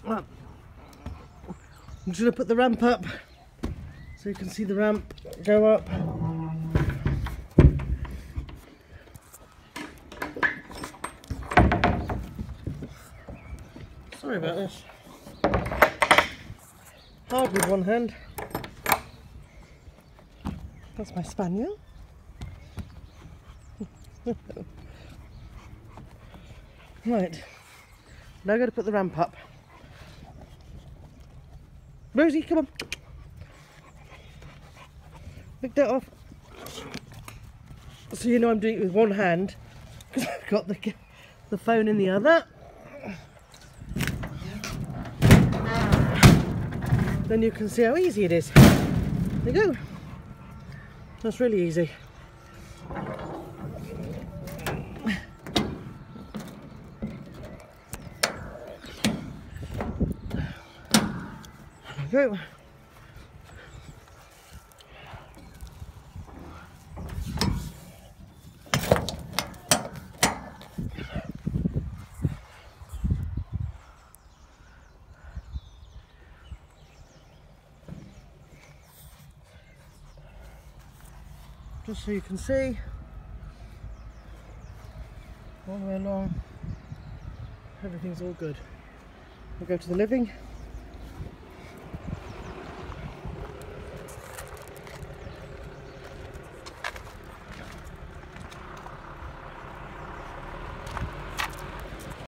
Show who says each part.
Speaker 1: Well, I'm just going to put the ramp up so you can see the ramp go up. Sorry about this. Hard with one hand. That's my spaniel. Right, now I'm going to put the ramp up. Rosie, come on. Pick that off. So you know I'm doing it with one hand because I've got the phone in the other. Then you can see how easy it is. There you go. That's really easy. There we go. Just so you can see all the way along, everything's all good. We'll go to the living.